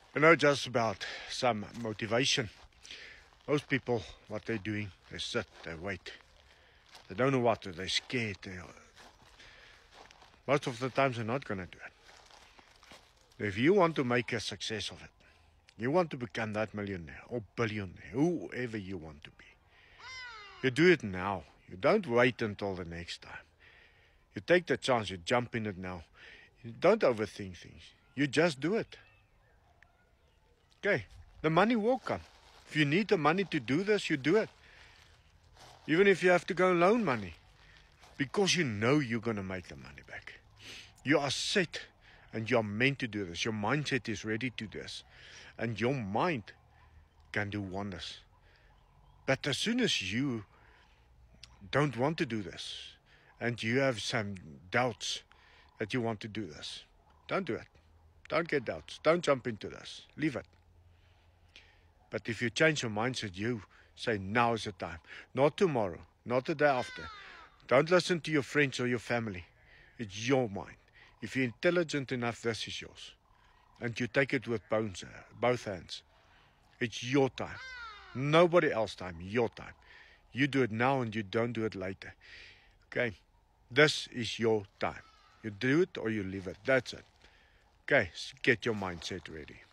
Just about some motivation. Most people, what they're doing, they sit, they wait. They don't know what to do, they're scared. Most of the times they're not going to do it. If you want to make a success of it, you want to become that millionaire or billionaire, whoever you want to be, you do it now. You don't wait until the next time. You take the chance, you jump in it now. You don't overthink things. You just do it. Okay, the money will come. If you need the money to do this, you do it. Even if you have to go and loan money, because you know you're going to make the money back. You are set and you're meant to do this. Your mindset is ready to do this. And your mind can do wonders. But as soon as you don't want to do this and you have some doubts that you want to do this, don't do it. Don't get doubts. Don't jump into this. Leave it. But if you change your mindset, you say, now is the time. Not tomorrow, not the day after. Don't listen to your friends or your family. It's your mind. If you're intelligent enough, this is yours. And you take it with both hands. It's your time. Nobody else's time, your time. You do it now and you don't do it later. Okay? This is your time. You do it or you leave it. That's it. Okay? Get your mindset ready.